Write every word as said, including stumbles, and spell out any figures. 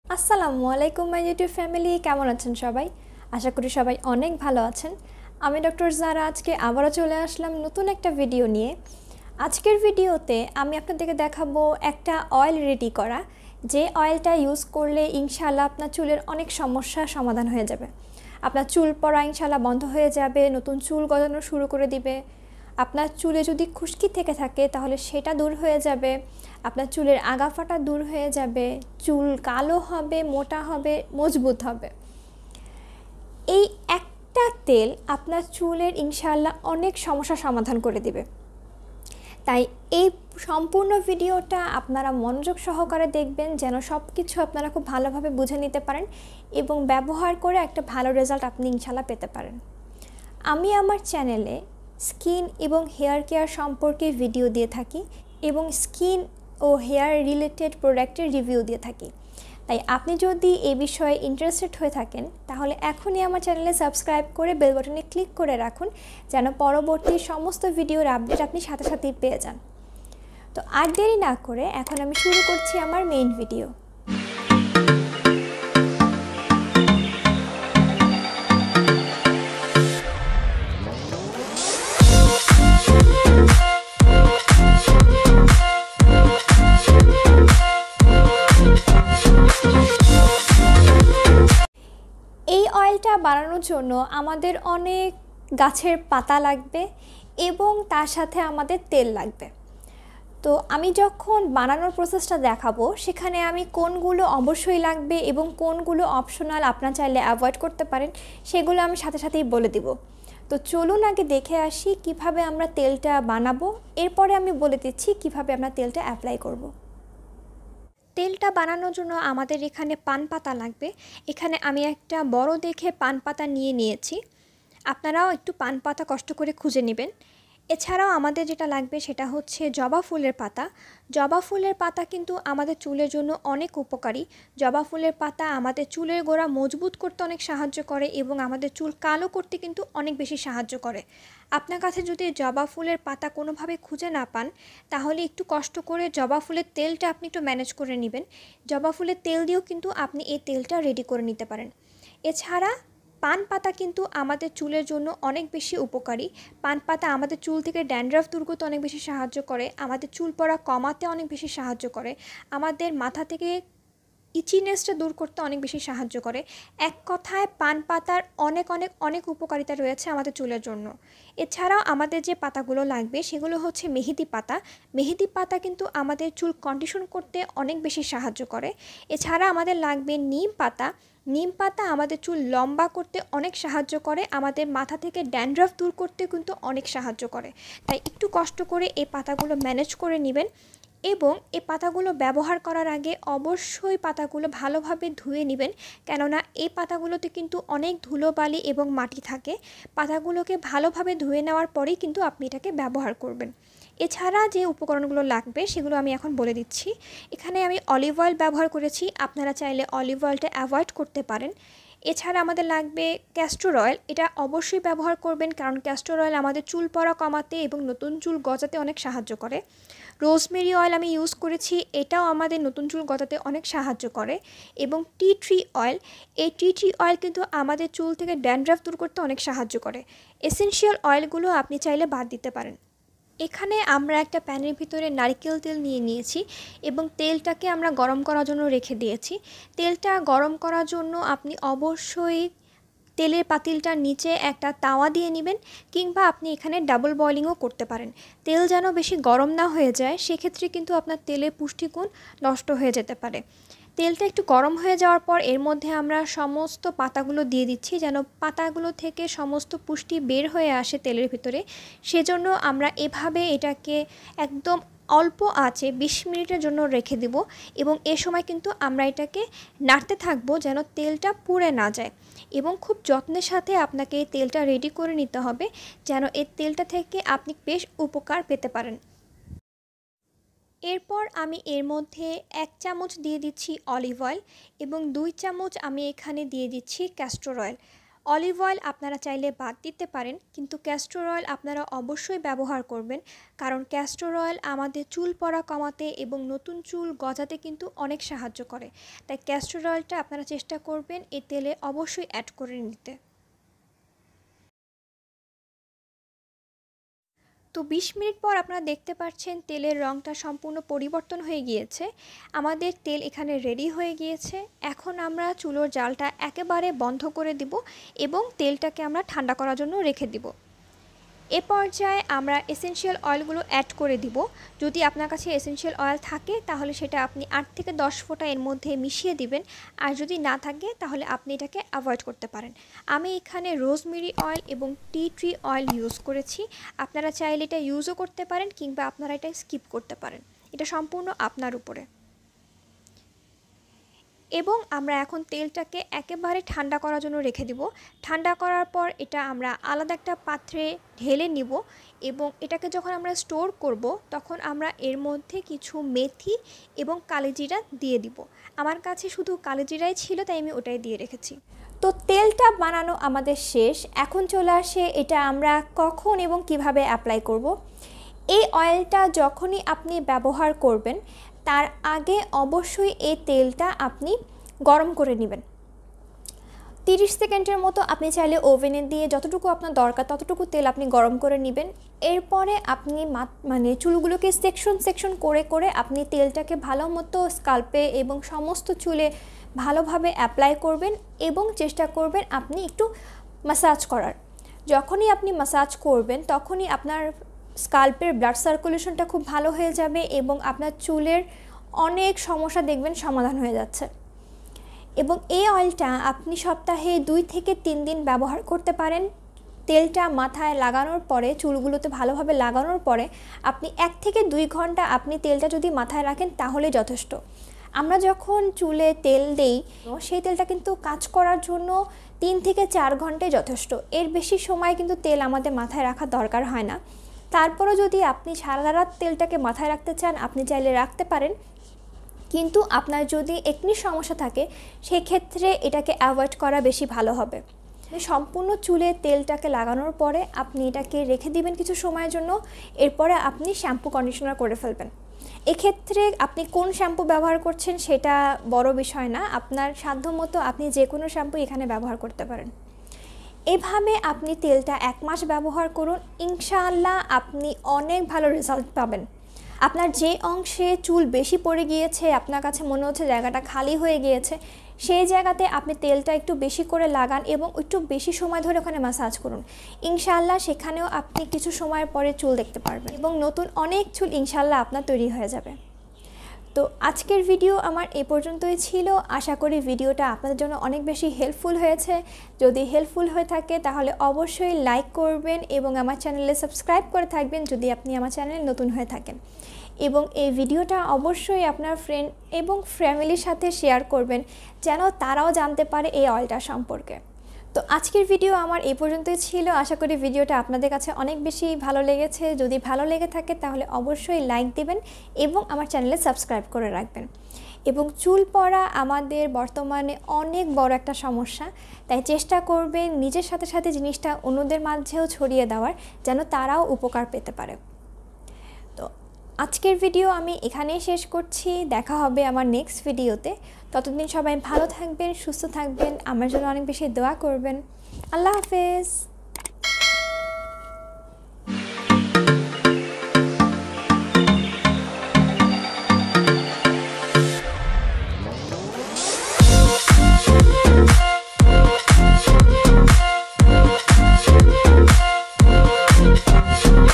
আসসালামু আলাইকুম my YouTube family, কেমন আছেন সবাই? আশা করি সবাই অনেক ভালো আছেন। আমি ডক্টর জারা আজকে আবারও চলে আসলাম নতুন একটা ভিডিও নিয়ে। আজকের ভিডিওতে আমি আপনাদেরকে দেখাবো একটা অয়েল রেডি করা, যে অয়েলটা ইউজ করলে ইনশাআল্লাহ আপনার চুলের অনেক সমস্যার সমাধান হয়ে যাবে। আপনার চুল পড়া ইনশাআল্লাহ বন্ধ হয়ে যাবে, নতুন চুল গজানো শুরু করে দিবে। আপনার চুলে যদি খুশকি থেকে থাকে তাহলে সেটা দূর হয়ে যাবে, আপনার চুলের আগা ফাটা দূর হয়ে যাবে, চুল কালো হবে, মোটা হবে, মজবুত হবে। এই একটা তেল আপনার চুলের ইনশাআল্লাহ অনেক সমস্যার সমাধান করে দিবে। তাই এই সম্পূর্ণ ভিডিওটা আপনারা মনোযোগ সহকারে দেখবেন, যেন সব কিছু আপনারা খুব ভালোভাবে বুঝে নিতে পারেন এবং ব্যবহার করে একটা ভালো রেজাল্ট আপনি ইনশাআল্লাহ পেতে পারেন। আমি আমার চ্যানেলে স্কিন এবং হেয়ার কেয়ার সম্পর্কে ভিডিও দিয়ে থাকি এবং স্কিন ও হেয়ার রিলেটেড প্রোডাক্টের রিভিউ দিয়ে থাকি। তাই আপনি যদি এই বিষয়ে ইন্টারেস্টেড হয়ে থাকেন তাহলে এখনই আমার চ্যানেলে সাবস্ক্রাইব করে বেল বাটনে ক্লিক করে রাখুন, যেন পরবর্তী সমস্ত ভিডিওর আপডেট আপনি সাথে সাথেই পেয়ে যান। তো আর দেরি না করে এখন আমি শুরু করছি আমার মেইন ভিডিও। এই অয়েলটা বানানোর জন্য আমাদের অনেক গাছের পাতা লাগবে এবং তার সাথে আমাদের তেল লাগবে। তো আমি যখন বানানোর প্রসেসটা দেখাবো সেখানে আমি কোনগুলো অবশ্যই লাগবে এবং কোনগুলো অপশনাল আপনারা চাইলে অ্যাভয়েড করতে পারেন সেগুলো আমি সাথে সাথেই বলে দিব। তো চলুন আগে দেখে আসি কিভাবে আমরা তেলটা বানাবো, এরপরে আমি বলে দিচ্ছি কিভাবে আমরা তেলটা অ্যাপ্লাই করব। তেলটা বানানোর জন্য আমাদের এখানে পান পাতা লাগবে। এখানে আমি একটা বড় দেখে পান পাতা নিয়ে নিয়েছি, আপনারাও একটু পান পাতা কষ্ট করে খুঁজে নেবেন। এছাড়াও আমাদের যেটা লাগবে সেটা হচ্ছে জবা ফুলের পাতা। জবা ফুলের পাতা কিন্তু আমাদের চুলের জন্য অনেক উপকারী। জবা ফুলের পাতা আমাদের চুলের গোড়া মজবুত করতে অনেক সাহায্য করে এবং আমাদের চুল কালো করতে কিন্তু অনেক বেশি সাহায্য করে। আপনার কাছে যদি জবা ফুলের পাতা কোনোভাবে খুঁজে না পান তাহলে একটু কষ্ট করে জবা ফুলের তেলটা আপনি একটু ম্যানেজ করে নেবেন। জবা ফুলের তেল দিয়েও কিন্তু আপনি এই তেলটা রেডি করে নিতে পারেন। এছাড়া পান পাতা কিন্তু আমাদের চুলের জন্য অনেক বেশি উপকারী। পান পাতা আমাদের চুল থেকে ড্যান্ড্রাফ দূর করতে অনেক বেশি সাহায্য করে, আমাদের চুল পড়া কমাতে অনেক বেশি সাহায্য করে, আমাদের মাথা থেকে ইচিনেসটা দূর করতে অনেক বেশি সাহায্য করে। এক কথায় পান পাতার অনেক অনেক অনেক উপকারিতা রয়েছে আমাদের চুলের জন্য। এছাড়াও আমাদের যে পাতাগুলো লাগবে সেগুলো হচ্ছে মেহেদি পাতা। মেহেদি পাতা কিন্তু আমাদের চুল কন্ডিশন করতে অনেক বেশি সাহায্য করে। এছাড়া আমাদের লাগবে নিম পাতা। নিম পাতা আমাদের চুল লম্বা করতে অনেক সাহায্য করে, আমাদের মাথা থেকে ড্যান্ড্রাফ দূর করতে কিন্তু অনেক সাহায্য করে। তাই একটু কষ্ট করে এই পাতাগুলো ম্যানেজ করে নেবেন এবং এই পাতাগুলো ব্যবহার করার আগে অবশ্যই পাতাগুলো ভালোভাবে ধুয়ে নেবেন, কেননা এই পাতাগুলোতে কিন্তু অনেক ধুলোবালি এবং মাটি থাকে। পাতাগুলোকে ভালোভাবে ধুয়ে নেওয়ার পরেই কিন্তু আপনি এটাকে ব্যবহার করবেন। এছাড়া যে উপকরণগুলো লাগবে সেগুলো আমি এখন বলে দিচ্ছি। এখানে আমি অলিভ অয়েল ব্যবহার করেছি, আপনারা চাইলে অলিভ অয়েলটা অ্যাভয়েড করতে পারেন। এছাড়া আমাদের লাগবে ক্যাস্টর অয়েল, এটা অবশ্যই ব্যবহার করবেন কারণ ক্যাস্টর অয়েল আমাদের চুল পড়া কমাতে এবং নতুন চুল গজাতে অনেক সাহায্য করে। রোজমেরি অয়েল আমি ইউজ করেছি, এটাও আমাদের নতুন চুল গজাতে অনেক সাহায্য করে। এবং টি ট্রি অয়েল, এই টি ট্রি অয়েল কিন্তু আমাদের চুল থেকে ড্যান্ড্রাফ দূর করতে অনেক সাহায্য করে। এসেনশিয়াল অয়েলগুলো আপনি চাইলে বাদ দিতে পারেন। এখানে আমরা একটা প্যানের ভিতরে নারকেল তেল নিয়ে নিয়েছি এবং তেলটাকে আমরা গরম করার জন্য রেখে দিয়েছি। তেলটা গরম করার জন্য আপনি অবশ্যই তেলের পাতিলটার নিচে একটা তাওয়া দিয়ে নেবেন, কিংবা আপনি এখানে ডাবল বয়লিংও করতে পারেন। তেল যেন বেশি গরম না হয়ে যায়, সেক্ষেত্রে কিন্তু আপনার তেলের পুষ্টিগুণ নষ্ট হয়ে যেতে পারে। তেলটা একটু গরম হয়ে যাওয়ার পর এর মধ্যে আমরা সমস্ত পাতাগুলো দিয়ে দিচ্ছি, যেন পাতাগুলো থেকে সমস্ত পুষ্টি বের হয়ে আসে তেলের ভিতরে। সেজন্য আমরা এভাবে এটাকে একদম অল্প আঁচে বিশ মিনিটের জন্য রেখে দেব এবং এ সময় কিন্তু আমরা এটাকে নাড়তে থাকবো যেন তেলটা পুড়ে না যায়। এবং খুব যত্নের সাথে আপনাকে এই তেলটা রেডি করে নিতে হবে, যেন এই তেলটা থেকে আপনি বেশ উপকার পেতে পারেন। এরপর আমি এর মধ্যে এক চামচ দিয়ে দিচ্ছি অলিভ অয়েল এবং দুই চামচ আমি এখানে দিয়ে দিচ্ছি ক্যাস্টর অয়েল। অলিভ অয়েল আপনারা চাইলে বাদ দিতে পারেন, কিন্তু ক্যাস্টর অয়েল আপনারা অবশ্যই ব্যবহার করবেন, কারণ ক্যাস্টর অয়েল আমাদের চুল পড়া কমাতে এবং নতুন চুল গজাতে কিন্তু অনেক সাহায্য করে। তাই ক্যাস্টর অয়েলটা আপনারা চেষ্টা করবেন এই তেলে অবশ্যই অ্যাড করে নিতে। তো বিশ মিনিট পর আপনারা দেখতে পাচ্ছেন তেলের রঙটা সম্পূর্ণ পরিবর্তন হয়ে গিয়েছে। আমাদের তেল এখানে রেডি হয়ে গিয়েছে। এখন আমরা চুলোর জালটা একেবারে বন্ধ করে দিব এবং তেলটাকে আমরা ঠান্ডা করার জন্য রেখে দিব। এ পর্যায়ে আমরা এসেনশিয়াল অয়েলগুলো অ্যাড করে দিব। যদি আপনার কাছে এসেনশিয়াল অয়েল থাকে তাহলে সেটা আপনি আট থেকে দশ ফোঁটা এর মধ্যে মিশিয়ে দিবেন, আর যদি না থাকে তাহলে আপনি এটাকে অ্যাভয়েড করতে পারেন। আমি এখানে রোজমেরি অয়েল এবং টি ট্রি অয়েল ইউজ করেছি। আপনারা চাইলে এটা ইউজও করতে পারেন কিংবা আপনারা এটা স্কিপ করতে পারেন, এটা সম্পূর্ণ আপনার উপরে। এবং আমরা এখন তেলটাকে একেবারে ঠান্ডা করার জন্য রেখে দিব। ঠান্ডা করার পর এটা আমরা আলাদা একটা পাত্রে ঢেলে নিব এবং এটাকে যখন আমরা স্টোর করব তখন আমরা এর মধ্যে কিছু মেথি এবং কালিজিরা দিয়ে দিব। আমার কাছে শুধু কালিজিরাই ছিল, তাই আমি ওটাই দিয়ে রেখেছি। তো তেলটা বানানো আমাদের শেষ। এখন চলে আসে এটা আমরা কখন এবং কিভাবে অ্যাপ্লাই করব। এই অয়েলটা যখনই আপনি ব্যবহার করবেন তার আগে অবশ্যই এই তেলটা আপনি গরম করে নেবেন। তিরিশ সেকেন্ডের মতো আপনি চাইলে ওভেনে দিয়ে যতটুকু আপনার দরকার ততটুকু তেল আপনি গরম করে নেবেন। এরপরে আপনি মানে চুলগুলোকে সেকশন সেকশন করে করে আপনি তেলটাকে ভালো মতো স্কাল্পে এবং সমস্ত চুলে ভালোভাবে অ্যাপ্লাই করবেন এবং চেষ্টা করবেন আপনি একটু ম্যাসাজ করার। যখনই আপনি ম্যাসাজ করবেন তখনই আপনার স্কাল্পের ব্লাড সার্কুলেশনটা খুব ভালো হয়ে যাবে এবং আপনার চুলের অনেক সমস্যা দেখবেন সমাধান হয়ে যাচ্ছে। এবং এই অয়েলটা আপনি সপ্তাহে দুই থেকে তিন দিন ব্যবহার করতে পারেন। তেলটা মাথায় লাগানোর পরে, চুলগুলোতে ভালোভাবে লাগানোর পরে আপনি এক থেকে দুই ঘন্টা আপনি তেলটা যদি মাথায় রাখেন তাহলে যথেষ্ট। আমরা যখন চুলে তেল দেই সেই তেলটা কিন্তু কাজ করার জন্য তিন থেকে চার ঘন্টায় যথেষ্ট। এর বেশি সময় কিন্তু তেল আমাদের মাথায় রাখা দরকার হয় না। তারপরও যদি আপনি সারা রাত তেলটাকে মাথায় রাখতে চান আপনি চাইলে রাখতে পারেন, কিন্তু আপনার যদি একনির সমস্যা থাকে সেক্ষেত্রে এটাকে অ্যাভয়েড করা বেশি ভালো হবে। সম্পূর্ণ চুলে তেলটাকে লাগানোর পরে আপনি এটাকে রেখে দিবেন কিছু সময়ের জন্য। এরপরে আপনি শ্যাম্পু কন্ডিশনার করে ফেলবেন। এক্ষেত্রে আপনি কোন শ্যাম্পু ব্যবহার করছেন সেটা বড় বিষয় না, আপনার সাধ্যমতো আপনি যে কোনো শ্যাম্পু এখানে ব্যবহার করতে পারেন। এভাবে আপনি তেলটা এক মাস ব্যবহার করুন, ইনশাআল্লাহ আপনি অনেক ভালো রেজাল্ট পাবেন। আপনার যে অংশে চুল বেশি পড়ে গিয়েছে, আপনার কাছে মনে হচ্ছে জায়গাটা খালি হয়ে গিয়েছে, সেই জায়গাতে আপনি তেলটা একটু বেশি করে লাগান এবং একটু বেশি সময় ধরে ওখানে ম্যাসাজ করুন। ইনশাআল্লাহ সেখানেও আপনি কিছু সময়ের পরে চুল দেখতে পারবেন এবং নতুন অনেক চুল ইনশাআল্লাহ আপনার তৈরি হয়ে যাবে। তো আজকের ভিডিও আমার এ পর্যন্তই ছিল। আশা করি ভিডিওটা আপনাদের জন্য অনেক বেশি হেল্পফুল হয়েছে। যদি হেল্পফুল হয়ে থাকে তাহলে অবশ্যই লাইক করবেন এবং আমার চ্যানেলে সাবস্ক্রাইব করে থাকবেন যদি আপনি আমার চ্যানেলে নতুন হয়ে থাকেন। এবং এই ভিডিওটা অবশ্যই আপনার ফ্রেন্ড এবং ফ্যামিলির সাথে শেয়ার করবেন যেন তারাও জানতে পারে এই অয়েলটা সম্পর্কে। তো আজকের ভিডিও আমার এই পর্যন্তই ছিল। আশা করি ভিডিওটা আপনাদের কাছে অনেক বেশি ভালো লেগেছে। যদি ভালো লেগে থাকে তাহলে অবশ্যই লাইক দিবেন এবং আমার চ্যানেলে সাবস্ক্রাইব করে রাখবেন। এবং চুল পড়া আমাদের বর্তমানে অনেক বড় একটা সমস্যা, তাই চেষ্টা করবেন নিজের সাথে সাথে জিনিসটা অন্যদের মাঝেও ছড়িয়ে দেওয়ার, যেন তারাও উপকার পেতে পারে। তো আজকের ভিডিও আমি এখানেই শেষ করছি। দেখা হবে আমার নেক্সট ভিডিওতে। ততদিন সবাই ভালো থাকবেন, সুস্থ থাকবেন, আমার জন্য অনেক বেশি দোয়া করবেন। আল্লাহ হাফেজ।